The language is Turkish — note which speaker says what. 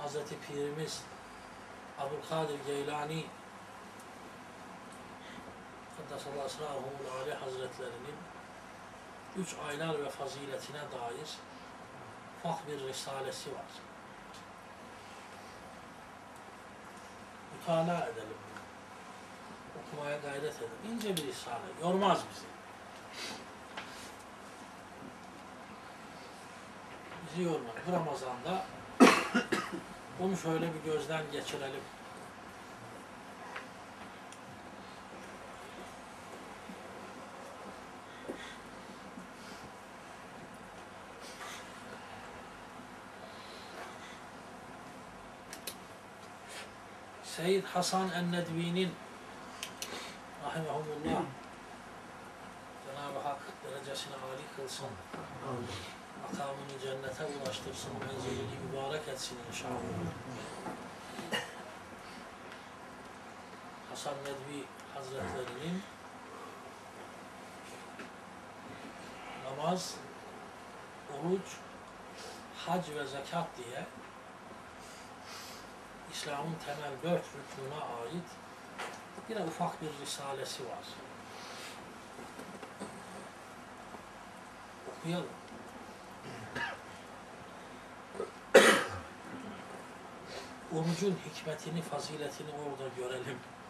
Speaker 1: Hazreti Pirimiz Abdülkadir Geylani Kaddesallahu Esrâhu'l Ali Hazretlerinin 3 aylar ve faziletine dair ufak bir risalesi var. Mütalaa edelim. Okumaya gayret edelim. İnce bir risale. Yormaz bizi. Bizi yormaz. Bu Ramazan'da onu şöyle bir gözden geçirelim. Seyyid Hasan en-Nedvi'nin rahimehumullah Cenab-ı Hak derecesini âli kılsın. Makamını cennete ulaştırsın. Menzilini mübarek etsin inşallah. Hasan Nedvi Hazretlerinin namaz, oruç, hac ve zekat diye İslam'ın temel 4 rüknuna ait yine ufak bir risalesi var. Okuyalım. Orucun hikmetini, faziletini orada görelim.